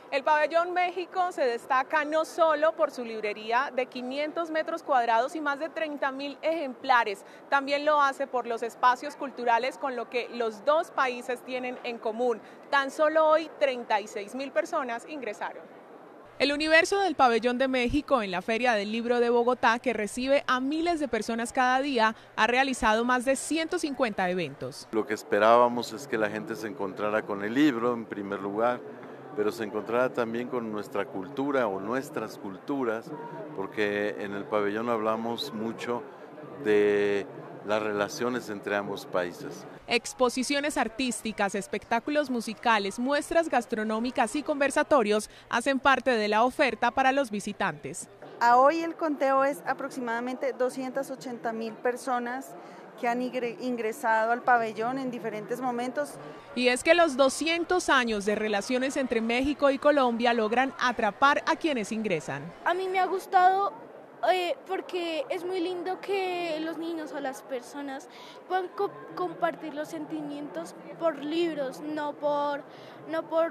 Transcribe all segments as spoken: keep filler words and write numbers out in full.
El Pabellón México se destaca no solo por su librería de quinientos metros cuadrados y más de treinta mil ejemplares, también lo hace por los espacios culturales con lo que los dos países tienen en común. Tan solo hoy treinta y seis mil personas ingresaron. El universo del Pabellón de México en la Feria del Libro de Bogotá, que recibe a miles de personas cada día, ha realizado más de ciento cincuenta eventos. Lo que esperábamos es que la gente se encontrara con el libro en primer lugar, pero se encontrara también con nuestra cultura o nuestras culturas, porque en el pabellón hablamos mucho de las relaciones entre ambos países. Exposiciones artísticas, espectáculos musicales, muestras gastronómicas y conversatorios hacen parte de la oferta para los visitantes. A hoy el conteo es aproximadamente doscientas ochenta mil personas que han ingresado al pabellón en diferentes momentos. Y es que los doscientos años de relaciones entre México y Colombia logran atrapar a quienes ingresan. A mí me ha gustado eh, porque es muy lindo que los niños o las personas puedan co compartir los sentimientos por libros, no por, no por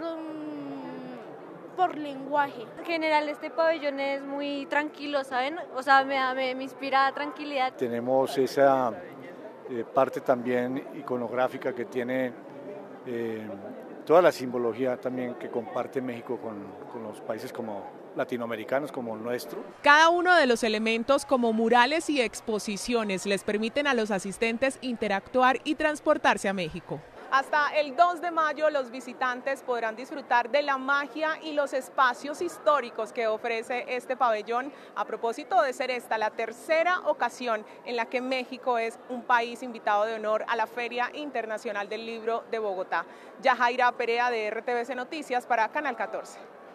um, por lenguaje. En general este pabellón es muy tranquilo, ¿saben? O sea, me, me, me inspira tranquilidad. Tenemos esa eh, parte también iconográfica que tiene eh, toda la simbología también que comparte México con, con los países como latinoamericanos como el nuestro. Cada uno de los elementos como murales y exposiciones les permiten a los asistentes interactuar y transportarse a México. Hasta el dos de mayo los visitantes podrán disfrutar de la magia y los espacios históricos que ofrece este pabellón, a propósito de ser esta la tercera ocasión en la que México es un país invitado de honor a la Feria Internacional del Libro de Bogotá. Yajaira Perea de R T V C Noticias para Canal catorce.